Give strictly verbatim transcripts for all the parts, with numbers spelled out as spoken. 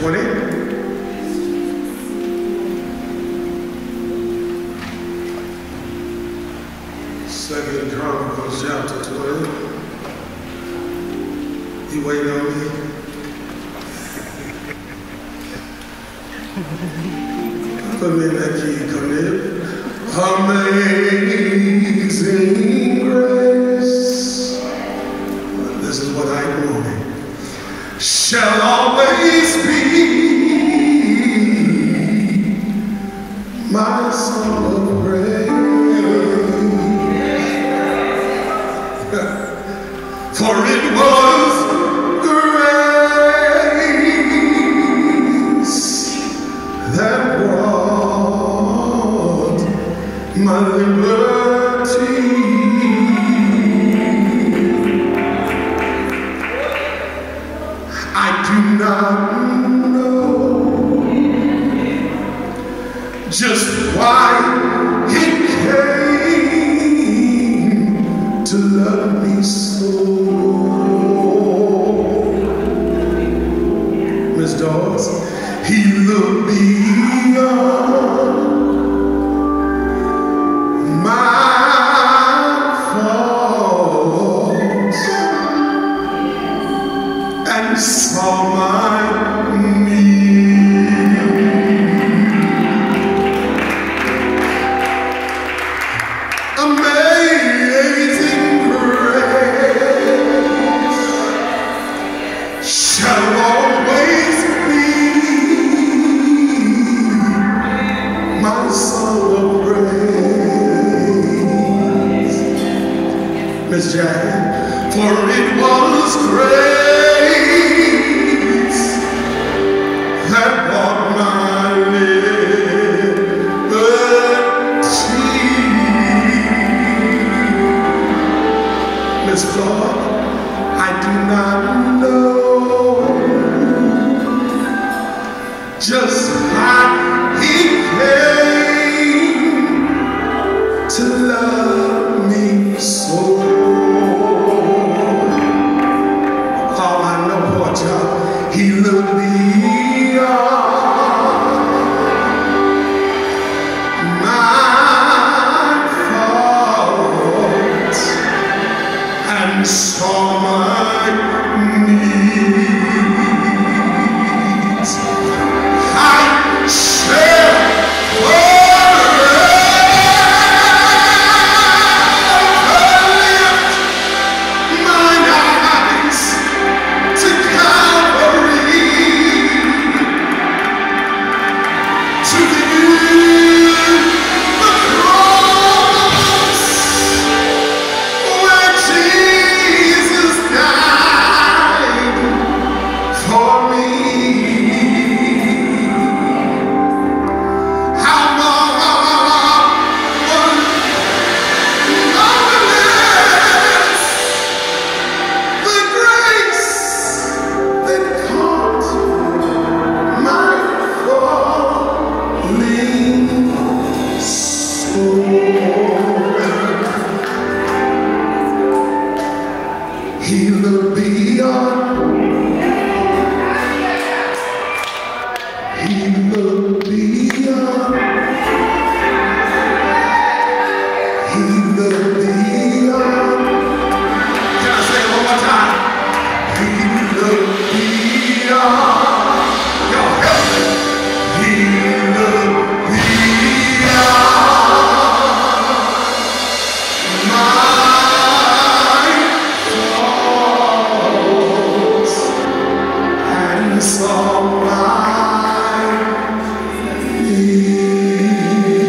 twenty. Second Chronicles chapter twenty. You waiting on me? Come in, that key, come in. Amazing grace. This is what I know. Shall always be my song of praise. For it was grace that brought my liberty. I do not know just why he came to love me so. Miss Dawes, he looked beyond my faults and saw my need. Amazing grace shall always be my song of praise. Miss Jackie, for it was grace that brought my liberty. Miss Clark, I do not know just how he came to love me so. All I know, poor child, he looked beyond my faults and saw my needs. I shall lift mine eyes to Calvary, to the cross where Jesus died for me. How marvelous the grace that caught my falling soul. He looked beyond. He looked beyond. He looked beyond. Can I say it one more time? He looked beyond. Y'all help me. He looked beyond my faults and saw my need.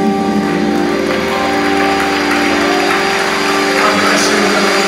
God bless you.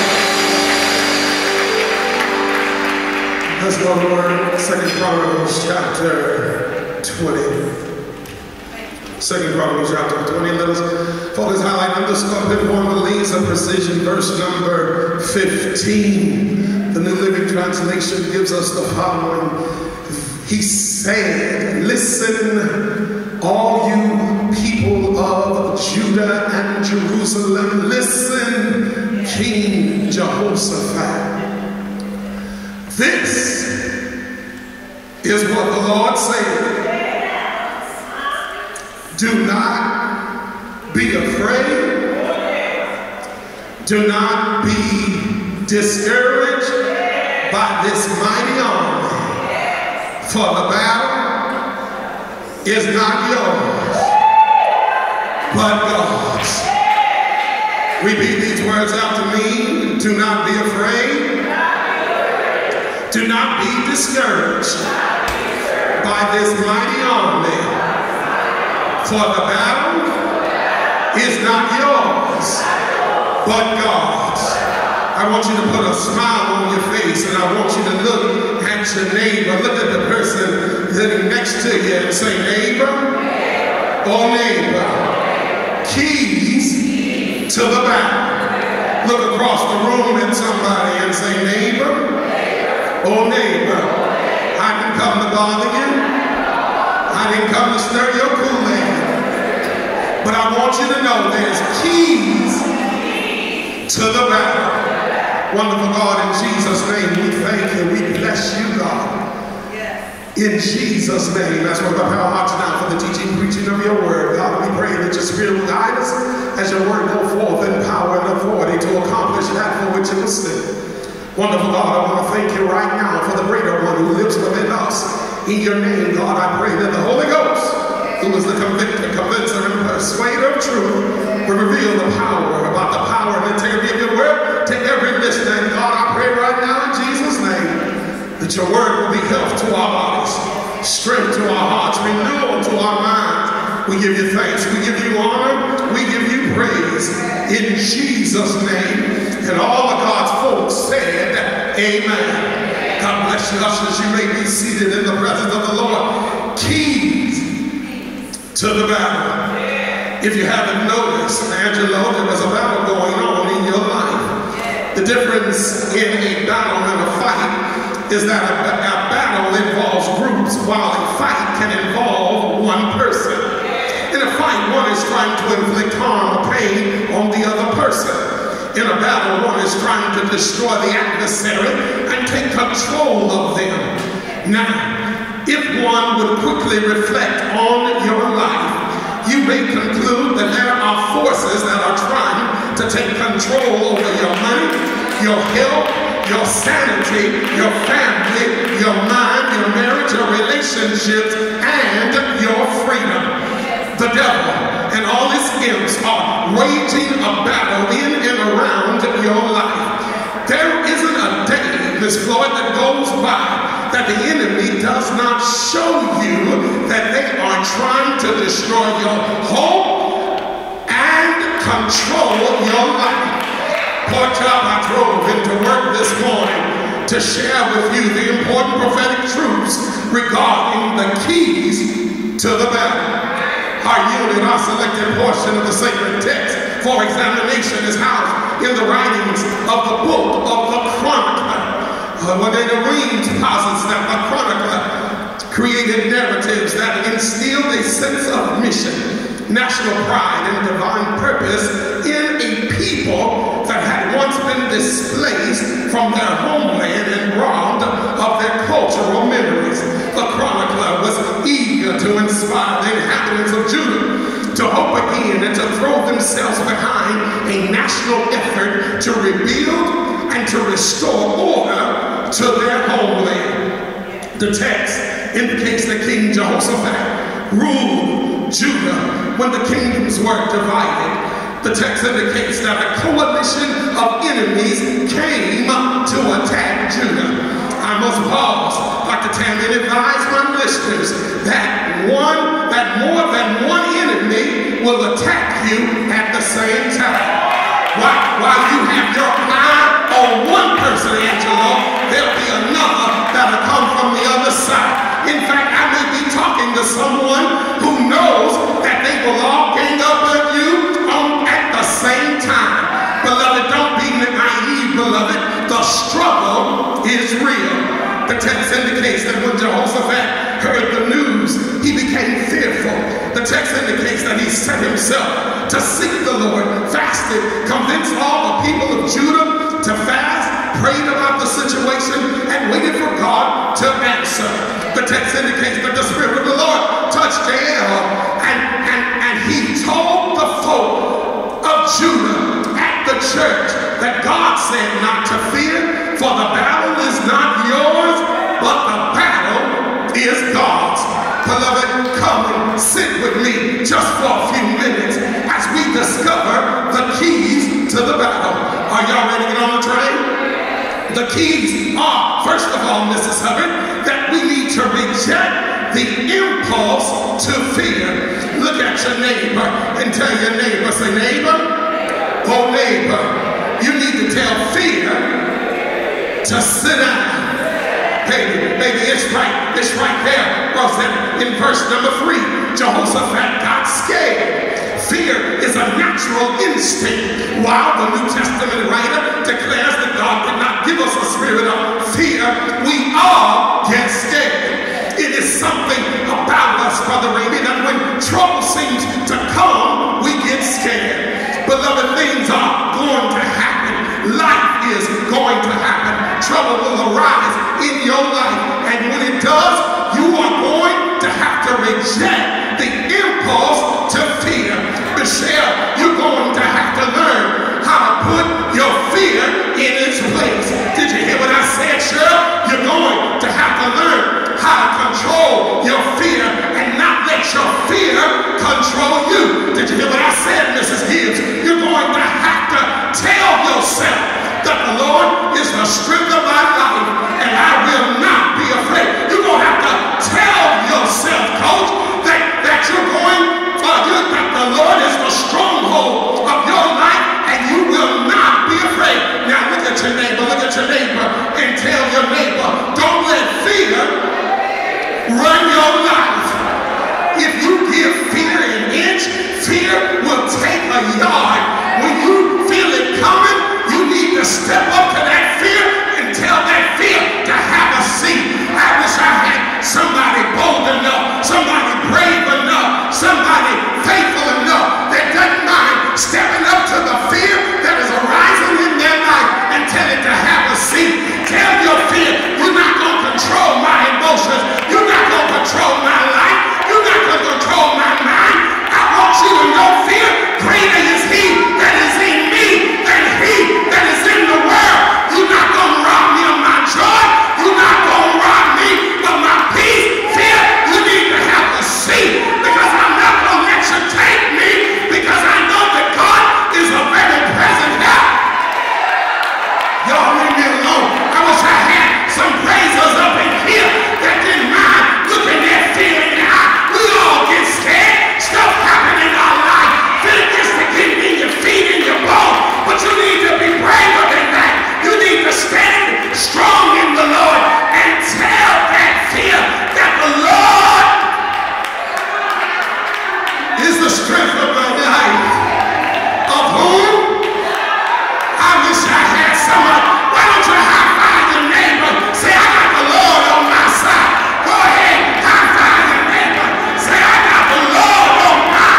Let's go to word. Second Chronicles chapter twenty. Second Chronicles chapter twenty. Let us focus, highlight, underscore, pinpoint, release, and precision. Verse number fifteen. The New Living Translation gives us the following. He said, listen, all you people of Judah and Jerusalem, listen, King Jehoshaphat. This is what the Lord said. Do not be afraid. Do not be discouraged by this mighty army. For the battle is not yours, but God's. Repeat these words after me. Do not be afraid. Do not be discouraged by this mighty army. For the battle is not yours, but God's. I want you to put a smile on your face, and I want you to look at your neighbor. Look at the person sitting next to you and say, neighbor, or neighbor, keys to the battle. Look across the room at somebody and say, neighbor, or neighbor, I didn't come to bother you. I didn't come to stir your Kool-Aid. But I want you to know there's keys to the battle. Wonderful God, in Jesus' name, we thank you. We bless you, God. In Jesus' name. That's what we prepare our hearts now for the teaching, preaching of your word. God, we pray that your spirit will guide us as your word go forth in power and authority to accomplish that for which it was sent. Wonderful God, I want to thank you right now for the greater one who lives within us. In your name, God, I pray that the Holy Ghost, who is the convictor, convincer, and persuader of truth, will reveal the power about the power and integrity of your word to every listener. And God, I pray right now in Jesus' name that your word will be health to our bodies, strength to our hearts, renewal to our minds. We give you thanks. We give you honor. We give you praise in Jesus' name. And all of God's folks said, amen. God bless you, ushers. You may be seated in the presence of the Lord. Keys to the battle. If you haven't noticed, Angelo, there was a battle going on in your life. The difference in a battle and a fight is that a, a battle involves groups, while a fight can involve one person. In a fight, one is trying to inflict harm or pain on the other person. In a battle, one is trying to destroy the adversary and take control of them. Now, if one would quickly reflect on your life, you may conclude that there are forces that are trying to take control over your money, your health, your sanity, your family, your mind, your marriage, your relationships, and your freedom. The devil and all his imps are waging a battle in and around your life. There isn't a day, Miss Floyd, that goes by that the enemy does not show you that they are trying to destroy your hope and control your life. Poor child, I drove into work this morning to share with you the important prophetic truths regarding the keys to the battle. Our unit, our selected portion of the sacred text for examination is housed in the writings of the book of the Chronicles. Uh, one day the Reams posits that the Chronicles created narratives that instilled a sense of mission, national pride, and divine purpose in a people that had once been displaced from their homeland and robbed of their cultural memories. The chronicler was eager to inspire the inhabitants of Judah to hope again and to throw themselves behind a national effort to rebuild and to restore order to their homeland. The text indicates that King Jehoshaphat ruled Judah when the kingdoms were divided. The text indicates that a coalition of enemies came to attack Judah. I must pause, Doctor Tammy, and advise my listeners that one, that more than one enemy will attack you at the same time. While, while you have your eye on one person, Angelo, there'll be another that'll come from the other side. In fact, I may be talking to someone who knows that they will all gang up on you on, at the same time. Beloved, don't be naive, beloved. The struggle is real. The text indicates that when Jehoshaphat heard the news, he became fearful. The text indicates that he set himself to seek the Lord, fasted, convinced all the people of Judah to fast, prayed about the situation and waited for God to answer. The text indicates that the Spirit of the Lord touched Jael, and, and, and he told the folk of Judah at the church that God said not to fear, for the battle is not yours, but the battle is God's. Beloved, come and sit with me just for a few minutes as we discover the keys to the battle. Are y'all ready to get on the train? The keys are, first of all, Missus Hubbard, that we need to reject the impulse to fear. Look at your neighbor and tell your neighbor, say, neighbor, oh neighbor, you need to tell fear to sit down. Baby, baby, it's right, it's right there. Well, in verse number three, Jehoshaphat got scared. Fear is a natural instinct, while the New Testament writer declares that God did not give us a spirit of fear. We all get scared. It is something about us, Brother Raymond, that when trouble seems to come, we get scared. Beloved, things are going to happen. Life is going to happen. Trouble will arise in your life, and when it does, you are going to have to reject the impulse to fear. Michelle, you're going to have to learn how to put your fear in its place. Did you hear what I said, Cheryl? You're going to have to learn how to control your fear and not let your fear control you. Did you hear what I said, Missus Gibbs? You're going to have to tell yourself that the Lord is the strength of my life and I will not be afraid. You're going to have to tell yourself, coach, that, that you're going, uh, you're, that the Lord is the stronghold of your life and you will not be afraid. Now look at your neighbor, look at your neighbor and tell your neighbor, don't let fear run your life. If you give fear an inch, fear will take a yard. When you feel it coming, you need to step up to that fear and tell that fear to have a seat. I wish I had somebody bold enough, somebody brave enough, somebody faithful enough that doesn't mind stepping up to the fear that is arising in their life and tell it to have a seat. Tell your fear, you're not going to control my emotions. You're not going to control my life. You're not going to control my mind. I want you to know fear, greater is he that is in me than he that is in the world. You're not going to rob me of my joy. You're not going to rob me of my peace. Fear, you need to have a seat, because I'm not going to let you take me, because I know that God is a very present help. Y'all leave me alone. I wish I had some praisers up in here that didn't mind looking at fear in the eye. We all get scared. Stuff happen in our life. Fear gets to get in your feet and your bones. But you need to be braver than that. You need to stand strong in the Lord and tell that fear that the Lord is the strength of my life. Of whom? I wish I had someone. Why don't you high five your neighbor? Say, I got the Lord on my side. Go ahead, high five your neighbor. Say, I got the Lord on my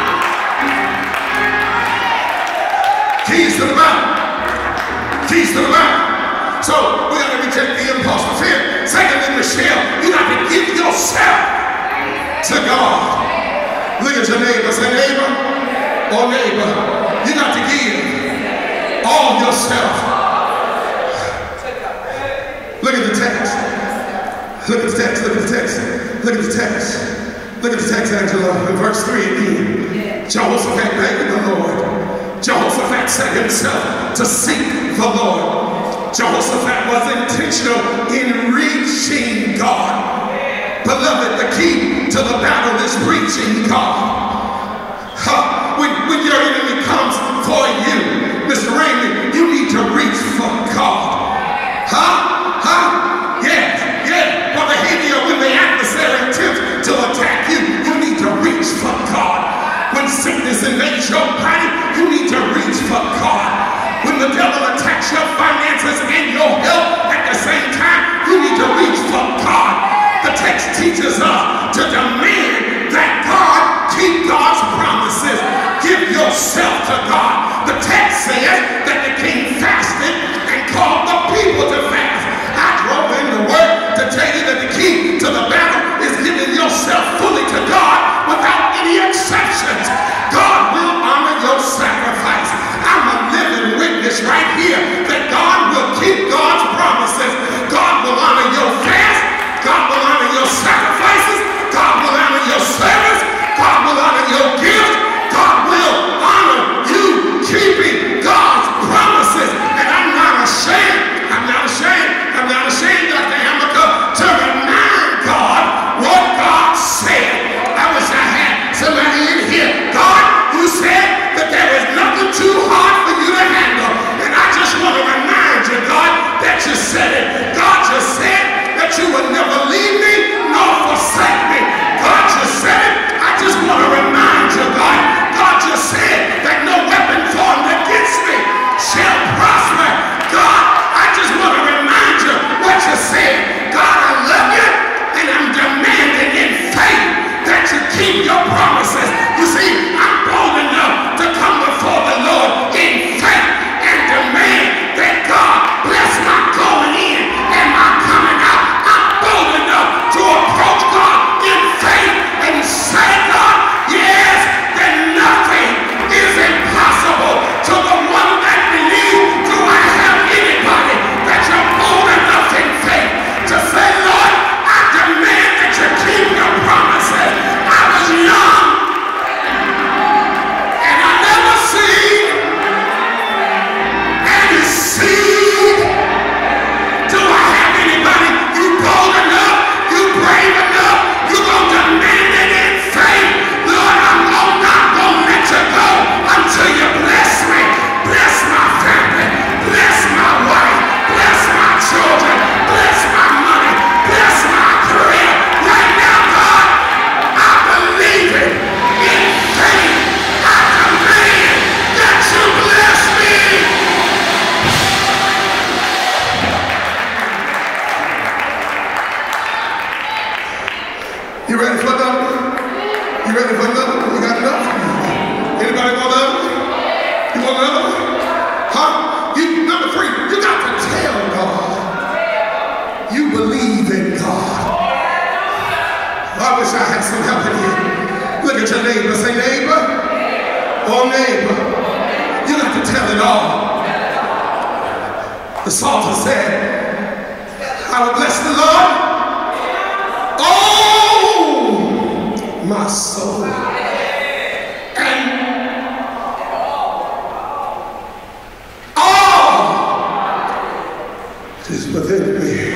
keys to the battle. Keys to the battle. So we got to reject the impulse of fear. Secondly, Michelle, you got to give yourself to God. Look at your neighbor. Say, neighbor, oh neighbor, you got to give all yourself. Look at the text. Look at the text. Look at the text. Look at the text. Look at the text, Angela, in verse three again. Jehoshaphat begged the Lord. Jehoshaphat set himself to seek the Lord. Jehoshaphat was intentional in reaching God. Beloved, the key to the battle is reaching God. Huh. When, when your enemy comes for you, Mister Raymond, you need to reach for God. Huh? Huh? Yeah, yeah. For the behavior when the adversary attempts to attack you, you need to reach for God. When sickness invades your body, you need to reach for God. When the devil attacks your finances and your health at the same time, you need to reach for God. The text teaches us to demand that God keep God's promises. Give yourself to God. The text says that the king fasted and called the people you said it. God, you said that you would never leave me nor forsake me. God, you said it. I just want to remind you, God. God, you said that no weapon formed against me shall prosper. God, I just want to remind you what you said. God, I love you, and I'm demanding in faith that you keep your promises. You see, I'm bold enough to come before the Lord in faith and demand that God bless my going in and my coming out. I'm bold enough to approach God in faith and say, God, yes, that nothing is impossible to the one that believes. Do I have anybody that you're bold enough in faith to say, Lord, I demand that you keep your promises. I was young and I never seen any seed. Do I have anybody? You bold enough? You brave enough? You gonna demand it in faith? Lord, I'm not gonna let you go until you bless me. Bless my family. Bless my wife. Bless my children. Bless my money. Bless my career. Right now, God, I believe it in faith. I demand that you bless me. You ready for another? You ready for another? You got enough? Anybody want another? You want another? Huh? You, number three, you got to tell God you believe in God. I wish I had some help in here. Look at your neighbor. Say, neighbor. Oh, neighbor. You got to tell it all. The psalmist said, I will bless the Lord. Oh, my soul. And all is within me.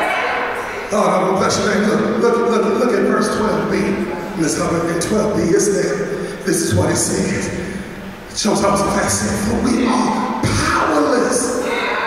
Oh, I will bless your name. Look, look, look, look at verse twelve b. Miss Hubbard, in twelve b, it's there. This is what it says. It shows how fast it said, for we are powerless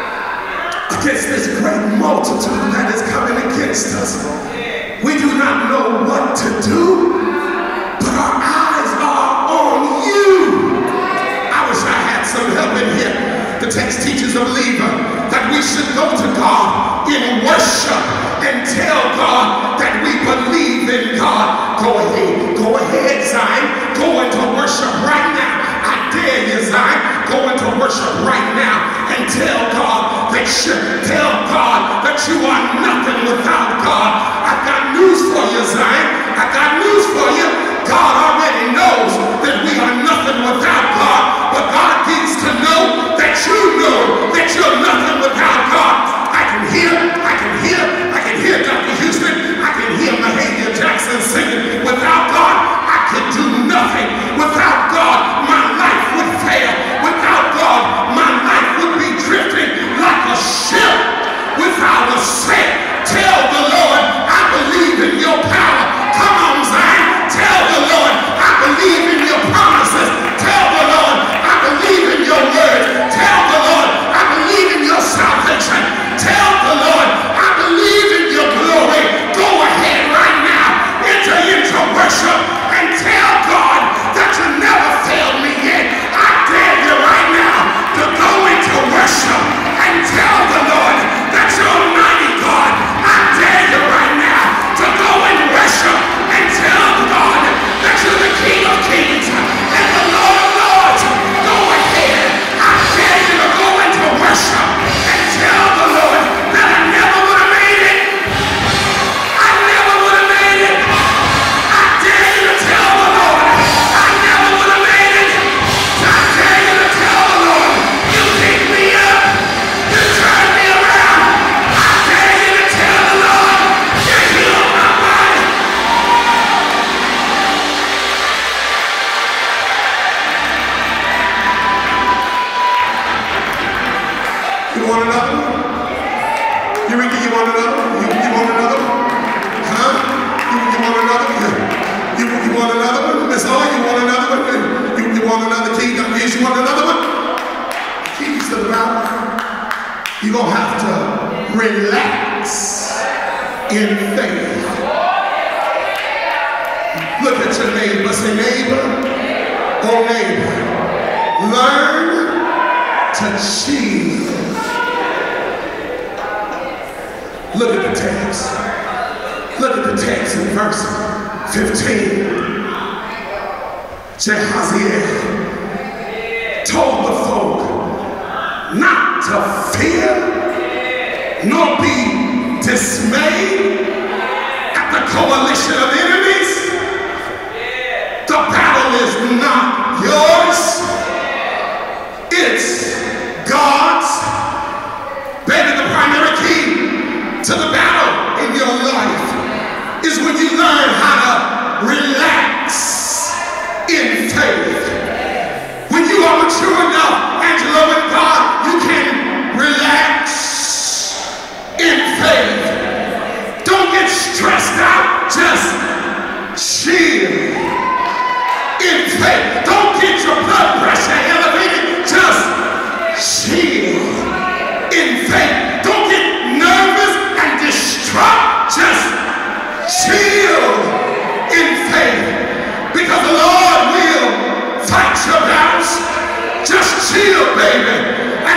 against this great multitude that is coming against us. We do not know what to do, but our eyes are on you. I wish I had some help in here. The text teaches a believer that we should go to God in worship and tell God that we believe in God. Go ahead, go ahead, Zion. Go into worship right now. I dare you, Zion. Go into worship right now and tell God that you, tell God that you are nothing without God. I've got news for you, Zion. I got news for you. God already knows that we are nothing without God, but God needs to know that you know that you're nothing without God. I can hear, I can hear, I can hear Doctor Houston, I can hear Mahalia Jackson singing, without God, I could do nothing. Without God, my life would fail. Without God, my life would be drifting like a ship without a sail. Tell the Lord, I believe in your power. Come on, Zion. Tell the Lord, I believe in your promises. Tell the Lord, I believe in your word. Tell the Lord, I believe in your salvation. Tell the Lord, I believe in your glory. Go ahead right now. Enter into worship and tell God that you never failed me yet. I dare you right now to go into worship and tell the Lord that you're mighty God. I dare you right now to go and worship and tell God that you're the King of Kings and the Lord of Lords. Go ahead. I dare you to go into worship and tell the Lord that I never would have made it. I never would have made it. I dare you to tell the Lord I never would have made it. I dare you to tell the Lord you picked me up. You turned me around. I dare you to tell the Lord you healed my body. You want another one? You, you want another one? You, you want another one? Huh? You, you want another one? You, you want another one? Miss Hall, you want another one? You, you want another key? Yes, you want another one? Keys to the Bible. You're going to have to relax in faith. Look at your neighbor. Say, neighbor, oh neighbor, learn to chill. Look at the text. Look at the text in verse fifteen. Jehaziel told the folk not to fear nor be dismayed at the coalition of enemies. The battle is not yours, it's God's. Baby, the primary key to the battle in your life is when you learn how to relax in faith. When you are mature enough, Angela, with God, you can relax in faith. Don't get stressed out, just chill in faith. Don't get your blood pressure elevated, just chill in faith. Don't get nervous and distraught, just chill in faith. Because the Lord will fight your battles. Just chill, baby.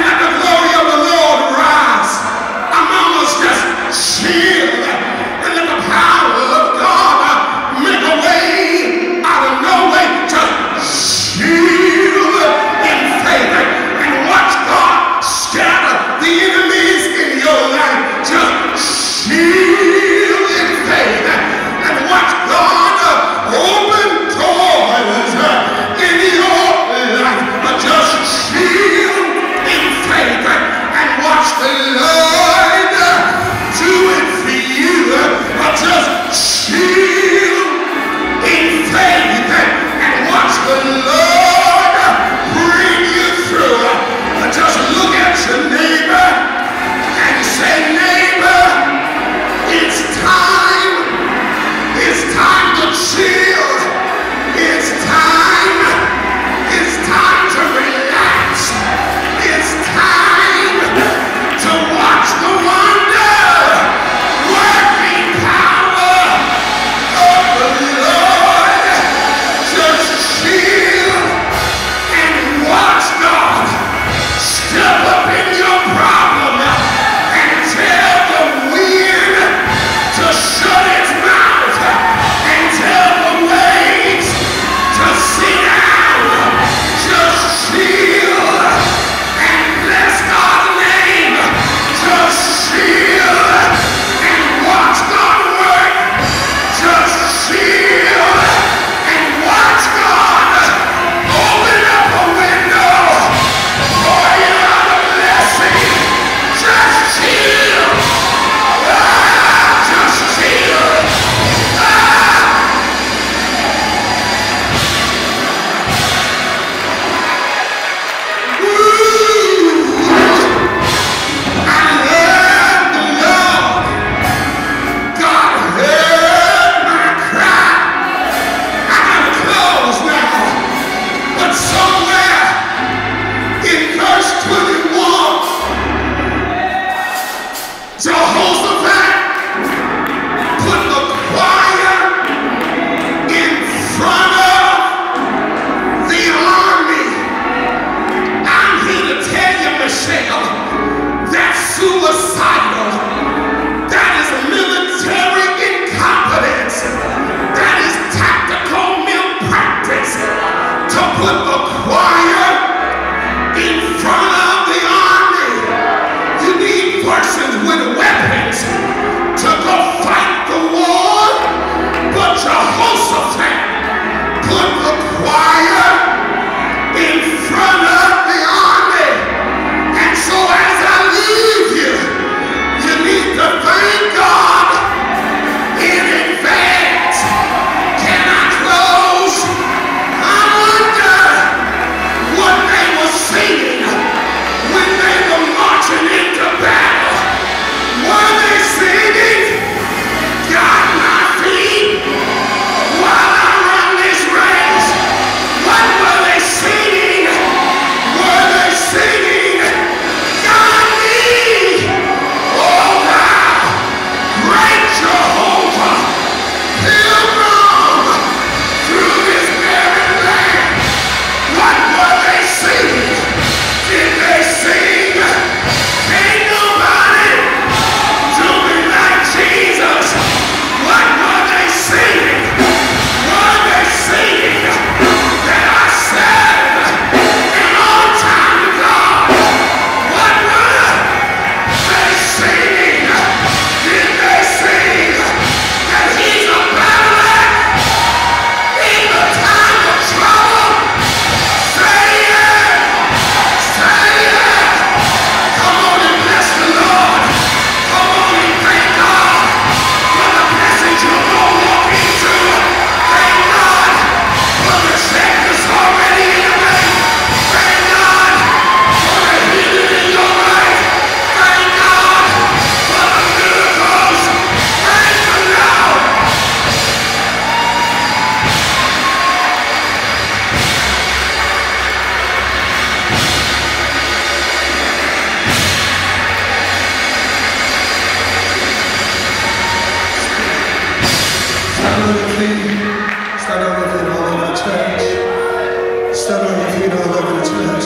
church. Stand on your feet, all over the church.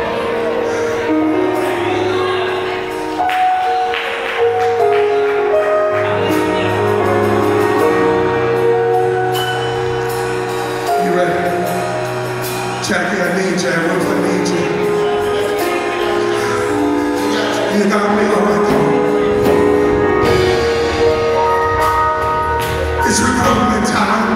You ready? Jackie, I need you. Ruth, I need you. You got me all right. It's recruitment time.